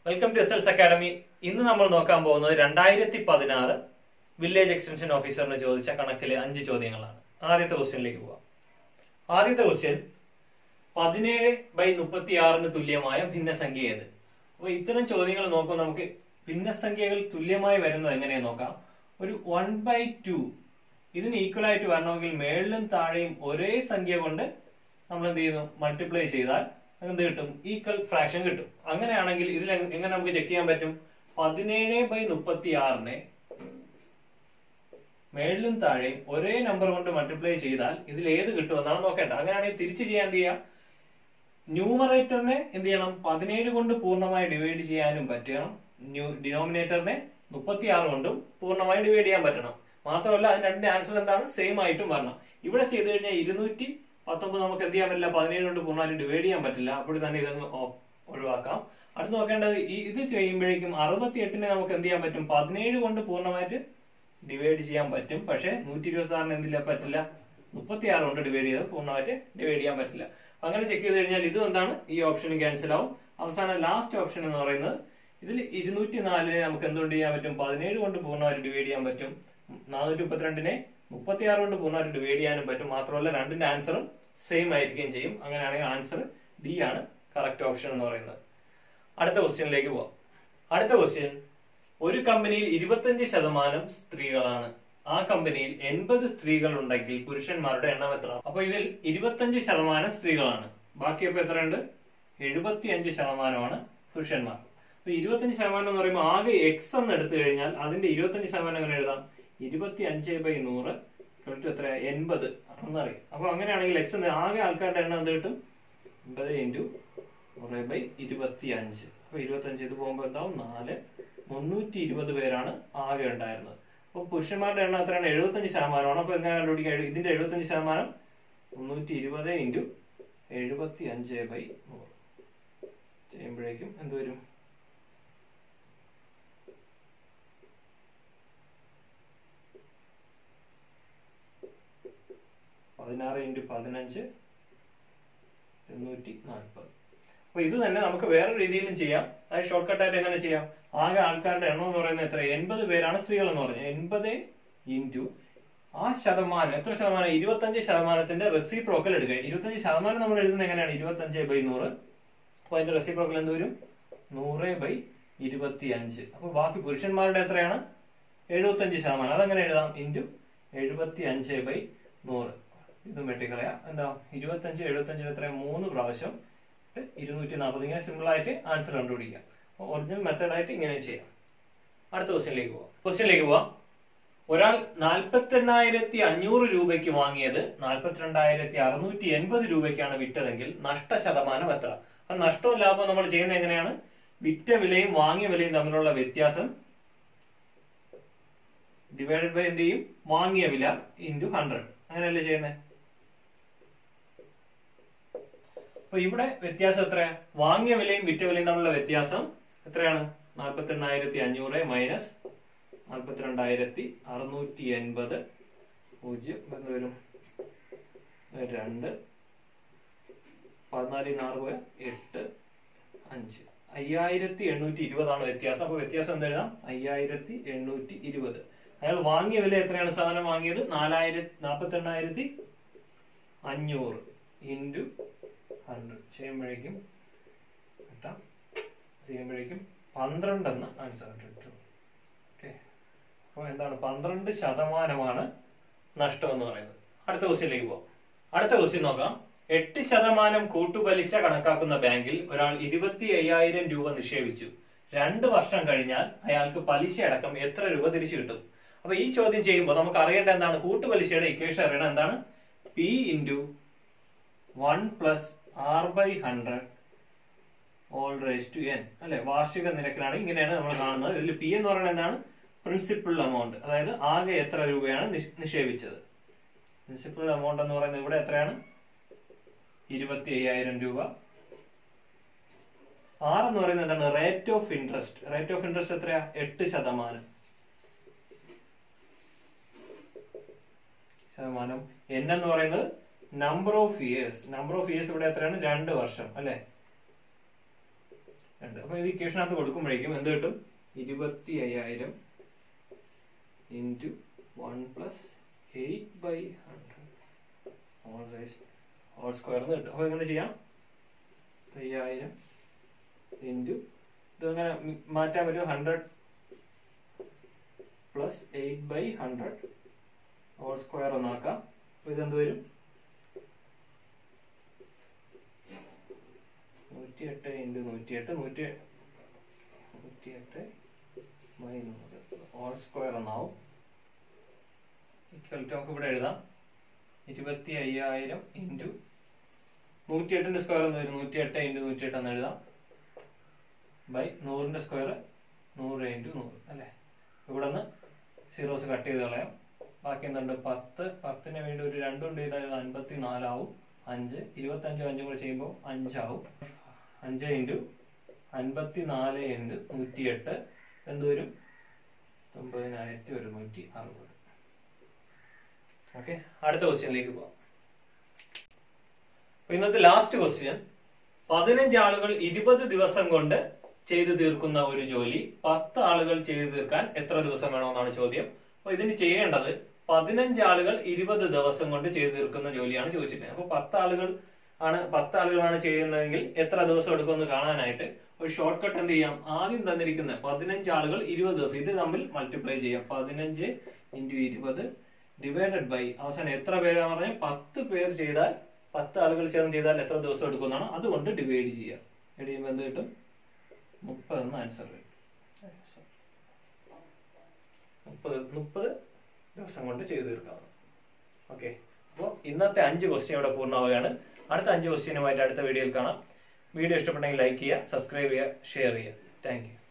Welcome to S academy. ഇന്ന് നമ്മൾ നോക്കാൻ പോകുന്നത് 2016 വില്ലേജ് എക്സ്റ്റൻഷൻ ഓഫീസറിന് ചോദിച്ച കണക്കിലെ 5 ചോദ്യങ്ങളാണ്. ആദ്യത്തെ ക്വസ്റ്റ്യനിലേക്ക് പോവാം. ആദ്യത്തെ ക്വസ്റ്റ്യൻ 17/36 തുല്യമായ ഭിന്നസംഖ്യ ഏത്? അപ്പൊ ഇത്തരം ചോദ്യങ്ങൾ നോക്കുമ്പോൾ നമുക്ക് ഭിന്നസംഖ്യകൾ തുല്യമായി വരുന്നത് എങ്ങനെയാന്ന് നോക്കാം. ഒരു 1/2 ഇതിന് ഈക്വൽ ആയിട്ട് വരണമെങ്കിൽ മേളിലും താഴെയും ഒരേ സംഖ്യ കൊണ്ട് നമ്മൾ എന്ത് ചെയ്യുന്നു, മൾട്ടിപ്ലൈ ചെയ്താൽ എന്ത് കിട്ടും? ഈക്വൽ ഫ്രാക്ഷൻ കിട്ടും. അങ്ങനെയാണെങ്കിൽ ഇതിൽ എങ്ങനെ നമുക്ക് ചെക്ക് ചെയ്യാൻ പറ്റും? 17/36 മേളിലും താഴെയും ഒരേ നമ്പർ കൊണ്ട് മൾട്ടിപ്ലൈ ചെയ്താൽ ഇതിൽ ഏത് കിട്ടും എന്നാണ് നോക്കേണ്ടത്. അങ്ങനെയാണെങ്കിൽ തിരിച്ചു ചെയ്യാൻ എന്ത് ചെയ്യാം? ന്യൂമറേറ്ററിനെ എന്ത് ചെയ്യണം? 17 കൊണ്ട് പൂർണ്ണമായി ഡിവൈഡ് ചെയ്യാനും പറ്റണം. ഡിനോമിനേറ്ററിനെ 36 കൊണ്ടും പൂർണ്ണമായി ഡിവൈഡ് ചെയ്യാൻ പറ്റണം. മാത്രമല്ല അതിന് രണ്ട് ആൻസർ എന്താണ്? സെയിം ആയിട്ടും വരണം. ഇവിടെ ചെയ്ത് കഴിഞ്ഞാൽ 219 നമുക്ക് എന്ത് ചെയ്യാൻ പറ്റില്ല, 17 കൊണ്ട് പൂർണ്ണമായിട്ട് ഡിവൈഡ് ചെയ്യാൻ പറ്റില്ല. അപ്പോൾ തന്നെ ഇതങ്ങ് ഒഴിവാക്കാം. അടുത്ത് നോക്കേണ്ടത് ഇത് ചെയ്യുമ്പോഴേക്കും 68 നമുക്ക് എന്ത് ചെയ്യാൻ പറ്റും? 17 കൊണ്ട് പൂർണ്ണമായിട്ട് ഡിവൈഡ് ചെയ്യാൻ പറ്റും. പക്ഷെ 126 എന്തില്ല, പറ്റില്ല. 36 കൊണ്ട് ഡിവൈഡ് ചെയ്ത് പൂർണ്ണമായിട്ട് ഡിവൈഡ് ചെയ്യാൻ പറ്റില്ല. അങ്ങനെ ചെക്ക് ചെയ്ത് കഴിഞ്ഞാൽ ഇതും എന്താണ്? ഈ ഓപ്ഷനും ക്യാൻസൽ ആവും. അവസാനം ലാസ്റ്റ് ഓപ്ഷൻ എന്ന് പറയുന്നത് ഇതിൽ 204 നമുക്ക് എന്തുകൊണ്ട് ചെയ്യാൻ പറ്റും? 17 കൊണ്ട് പൂർണ്ണമായിട്ട് ഡിവൈഡ് ചെയ്യാൻ പറ്റും. 432 36 കൊണ്ട് പൂർണ്ണമായിട്ട് ഡിവൈഡ് ചെയ്യാനും പറ്റും. മാത്രമല്ല രണ്ടിന്റെ ആൻസറും സെയിം ആയിരിക്കുകയും ചെയ്യും. അങ്ങനെയാണെങ്കിൽ ആൻസർ ഡി ആണ് കറക്റ്റ് ഓപ്ഷൻ എന്ന് പറയുന്നത്. അടുത്ത ക്വസ്റ്റ്യനിലേക്ക് പോവാം. അടുത്ത ക്വസ്റ്റ്യൻ, ഒരു കമ്പനിയിൽ 25% സ്ത്രീകളാണ്. ആ കമ്പനിയിൽ 80 സ്ത്രീകൾ ഉണ്ടെങ്കിൽ പുരുഷന്മാരുടെ എണ്ണം എത്ര? അപ്പൊ ഇതിൽ 25% സ്ത്രീകളാണ്. ബാക്കി അപ്പൊ എത്രയുണ്ട്? 75% പുരുഷന്മാർ. അപ്പൊ 25% എന്ന് പറയുമ്പോൾ ആകെ എക്സ് എന്ന് എടുത്തു കഴിഞ്ഞാൽ അതിന്റെ 25% എങ്ങനെ എഴുതാം? 25/100 എത്ര? 80 ആണെന്ന് അറിയാം. അപ്പൊ അങ്ങനെയാണെങ്കിൽ എക്സ് ആകെ ആൾക്കാരുടെ എണ്ണം എന്ത് കിട്ടും? 80 × 100/25. അപ്പൊ 25 ഇത് പോകുമ്പോ എന്താവും? 4. 320 പേരാണ് ആകെ ഉണ്ടായിരുന്നത്. അപ്പൊ പുരുഷന്മാരുടെ എണ്ണം എത്രയാണ്? 75%. അപ്പൊ എങ്ങനെ കണ്ടുപിടിക്കാം? ഇതിന്റെ 75% 320 × 75/100 ചെയ്യുമ്പോഴേക്കും എന്ത് വരും? 16 × 15 240. അപ്പൊ ഇത് തന്നെ നമുക്ക് വേറെ രീതിയിലും ചെയ്യാം. അത് ഷോർട്ട് കട്ട് ആയിട്ട് എങ്ങനെ ചെയ്യാം? ആകെ ആൾക്കാരുടെ എണ്ണം എന്ന് പറയുന്നത് എത്ര? 80 പേരാണ് സ്ത്രീകൾ എന്ന് പറഞ്ഞത്. 80 × ആ ശതമാനം എത്ര ശതമാനം? 25%ത്തിന്റെ റെസിപ്രോക്കൽ എടുക്കുക. 25% നമ്മൾ എഴുതുന്നത് എങ്ങനെയാണ്? 25/100. അപ്പൊ അതിന്റെ റെസിപ്രോക്കൽ എന്ത് വരും? 100/25. അപ്പൊ ബാക്കി പുരുഷന്മാരുടെ എത്രയാണ്? 75%. അതെങ്ങനെ എഴുതാം? × 75/100. ഇതും വെട്ടിക്കളയാ. എന്താ? 25 75 എത്ര? 3 പ്രാവശ്യം 240. ഇങ്ങനെ സിമ്പിൾ ആയിട്ട് ആൻസർ കണ്ടുപിടിക്കാം. ഒറിജിനൽ മെത്തേഡ് ആയിട്ട് ഇങ്ങനെ ചെയ്യാം. അടുത്ത ക്വസ്റ്റ്യനിലേക്ക് പോവാം. ഒരാൾ 48,500 രൂപയ്ക്ക് വാങ്ങിയത് 42,680 രൂപയ്ക്കാണ് വിറ്റതെങ്കിൽ നഷ്ടശതമാനം എത്ര? ആ നഷ്ടവും ലാഭവും നമ്മൾ ചെയ്യുന്നത് എങ്ങനെയാണ്? വിറ്റ വിലയും വാങ്ങിയ വിലയും തമ്മിലുള്ള വ്യത്യാസം ഡിവൈഡഡ് ബൈ എന്ത് ചെയ്യും? വാങ്ങിയ വില × 100. അങ്ങനെയല്ലേ ചെയ്യുന്നത്? അപ്പൊ ഇവിടെ വ്യത്യാസം എത്രയാ? വാങ്ങിയ വിലയും വിറ്റ വിലയും തമ്മിലുള്ള വ്യത്യാസം എത്രയാണ്? 48,500 മൈനസ് 42,680 0 എന്ത് വരും? 2 14 6 8 5 5,820 ആണ് വ്യത്യാസം. അപ്പൊ വ്യത്യാസം എന്താ എഴുതാം? 5,820. അയാൾ വാങ്ങിയ വില എത്രയാണ്? സാധനം വാങ്ങിയത് 48,500 × 100 ചെയ്യുമ്പോഴേക്കും 12 എന്ന ആൻസർ കിട്ടും. ഓക്കെ, അപ്പൊ എന്താണ്? 12% നഷ്ടം എന്ന് പറയുന്നത്. അടുത്ത ക്വസ്റ്റ്യനിലേക്ക് പോവാം. അടുത്ത ക്വസ്റ്റ്യൻ നോക്കാം. 8% കൂട്ടുപലിശ കണക്കാക്കുന്ന ബാങ്കിൽ ഒരാൾ 25,000 രൂപ നിക്ഷേപിച്ചു. 2 വർഷം കഴിഞ്ഞാൽ അയാൾക്ക് പലിശ അടക്കം എത്ര രൂപ തിരിച്ചു കിട്ടും? അപ്പൊ ഈ ചോദ്യം ചെയ്യുമ്പോൾ നമുക്ക് അറിയേണ്ട എന്താണ്? കൂട്ടുപലിശയുടെ ഇക്വേഷൻ അറിയണം. എന്താണ്? P × 1 + R/100 n അല്ലെ? വാർഷിക നിരക്കിലാണ്. ഇങ്ങനെയാണ് നമ്മൾ കാണുന്നത്. ഇതിൽ പി എന്ന് പറയുന്നത് എന്താണ്? പ്രിൻസിപ്പൽ എമൗണ്ട്, അതായത് ആകെ എത്ര രൂപയാണ് നിക്ഷേപിച്ചത്. പ്രിൻസിപ്പൽ എമൗണ്ട് എന്ന് പറയുന്നത് ഇവിടെ എത്രയാണ്? 25,000 രൂപ. ആർ എന്ന് പറയുന്നത് എന്താണ്? Rate of interest. Rate of interest എത്രയാ? 8%. n എന്ന് പറയുന്നത് number of years. Number of years ഇവിടെ എത്രയാണ്? 2 വർഷം അല്ലെ? 2. അപ്പൊ ഇത് ഇക്വേഷനകത്ത് കൊടുക്കുമ്പോഴേക്കും എന്ത് കിട്ടും? 25,000 into 1 plus 8/100 whole square എന്ന് കിട്ടും. അപ്പൊ എങ്ങനെ ചെയ്യാം? 5000 into ഇതങ്ങനെ മാറ്റാൻ പറ്റും. 100 plus 8/100 whole square ഒന്നാക്കാം. അപ്പൊ ഇതെന്ത് വരും? 108 into 108 whole square ഒന്നാവും. ഈക്വൽ ടു നമുക്ക് ഇവിടെ എഴുതാം 25,000 into 108ന്റെ സ്ക്വയർ എന്ന് വരും. 108 into 108 എന്ന് എഴുതാം. ബൈ 100ന്റെ സ്ക്വയർ 100 into 100 അല്ലെ. ഇവിടെ നിന്ന് സീറോസ് കട്ട് ചെയ്ത് കളയാം. ബാക്കി എന്തുണ്ട്? 10. 10ന് വേണ്ടി ഒരു 2 കൊണ്ട് ചെയ്താൽ 54 ആവും. 5 25 5 കൂടെ ചെയ്യുമ്പോൾ 5 ആവും. 5 into 54 into 108 എന്ത് വരും? 9160. ഓക്കെ, അടുത്ത ക്വസ്റ്റ്യനിലേക്ക് പോവാം. ഇന്നത്തെ ലാസ്റ്റ് ക്വസ്റ്റ്യൻ, 15 ആളുകൾ 20 ദിവസം കൊണ്ട് ചെയ്തു തീർക്കുന്ന ഒരു ജോലി 10 ആളുകൾ ചെയ്തു തീർക്കാൻ എത്ര ദിവസം വേണമെന്നാണ് ചോദ്യം. അപ്പൊ ഇതിന് ചെയ്യേണ്ടത് 15 ആളുകൾ 20 ദിവസം കൊണ്ട് ചെയ്തു തീർക്കുന്ന ജോലിയാണ് ചോദിച്ചിട്ടുള്ളത്. അപ്പൊ 10 ആളുകളാണ് ചെയ്യുന്നതെങ്കിൽ എത്ര ദിവസം എടുക്കുമെന്ന് കാണാനായിട്ട് ഒരു ഷോർട്ട് കട്ട് എന്ത് ചെയ്യാം? ആദ്യം തന്നിരിക്കുന്ന 15 ആളുകൾ 20 ദിവസം ഇത് തമ്മിൽ മൾട്ടിപ്ലൈ ചെയ്യാം. 15 into 20 ഡിവൈഡഡ് ബൈ അവസാനം എത്ര പേരാന്ന് പറഞ്ഞാൽ 10 പേർ ചെയ്താൽ 10 ആളുകൾ ചേർന്ന് ചെയ്താൽ എത്ര ദിവസം എടുക്കുന്നതാണ് അതുകൊണ്ട് ഡിവൈഡ് ചെയ്യുക. ചെയ്യുമ്പോൾ എന്ത് കിട്ടും? 30 എന്ന ആൻസർ വരും. 30 ദിവസം കൊണ്ട് ചെയ്തു തീർക്കാവുന്നു. ഓക്കെ, അപ്പോൾ ഇന്നത്തെ 5 ക്വസ്റ്റ്യൻ ഇവിടെ പൂർണ്ണമാവുകയാണ്. അടുത്ത 5 ക്വസ്റ്റ്യനുമായിട്ട് അടുത്ത വീഡിയോയിൽ കാണാം. വീഡിയോ ഇഷ്ടപ്പെട്ടെങ്കിൽ ലൈക്ക് ചെയ്യുക, സബ്സ്ക്രൈബ് ചെയ്യുക, ഷെയർ ചെയ്യുക. Thank U.